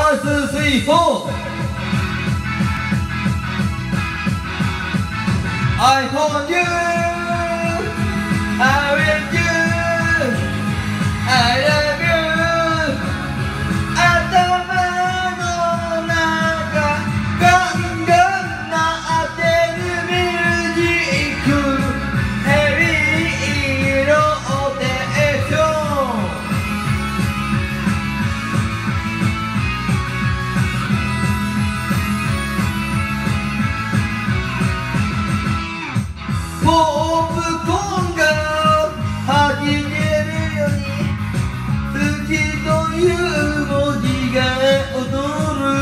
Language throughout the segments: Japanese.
ワン、ツー、スリー、フォー。I want you, I will you, I love you. 頭の中ガンガン鳴ってるミュージック、ヘビーローテーション。ポップコーンがはじけるように好きという文字が踊る。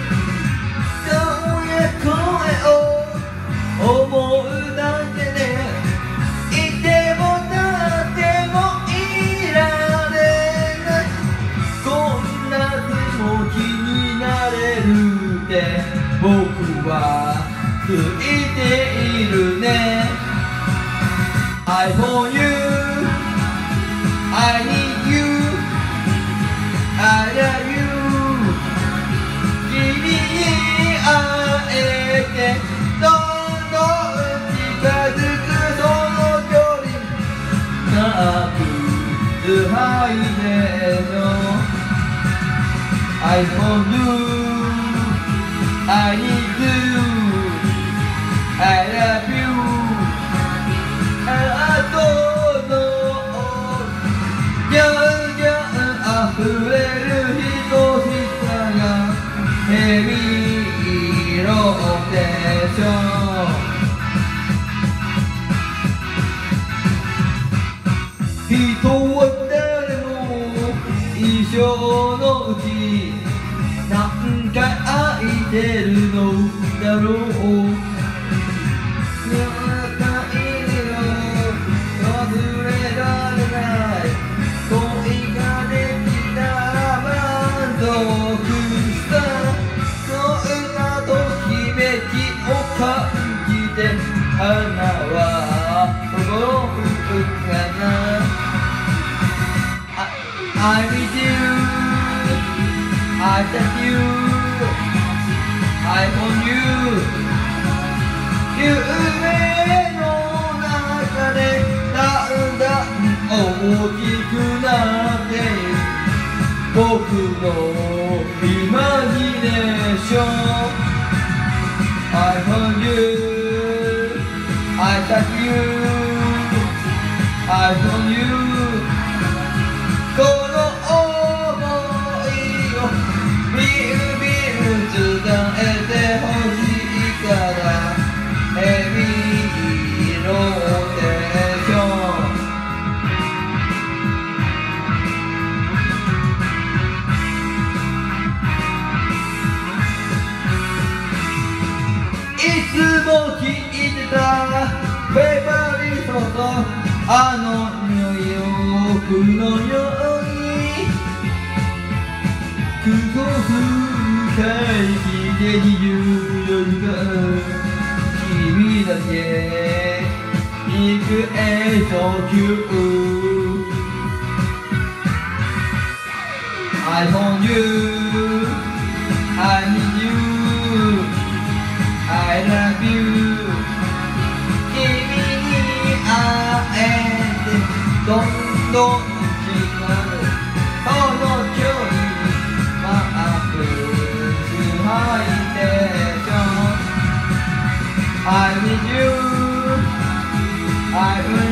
顔や声を思うだけでいてもたってもいられない。こんな気持ちになれるって僕はついているね。I want you, I need you, I love you. 君に会えてどんどん近づくその距離なく崇拝での I want you, I need you, I love you.溢れる愛しさがヘビーローテーション。人は誰も一生のうち何回愛いてるのだろう。忘れられない恋ができたら満足した。そんなときめきを感じて花は心吹くかな。I need you, I touch you, I want you. 夢の中でだんだん大きくなって僕のイマジネーション。 I want you, I touch you, I want you. この想いをみるみる伝えてほしいからヘビーローテーション。いつも聴いてたフェイバリットとあの匂いを僕のようにクソス回避で24時間君だけリクエスト中。 I want you, I need you, I love you. 君に会えてどんどん近くその距離マークスハイテーション。 I need you, I will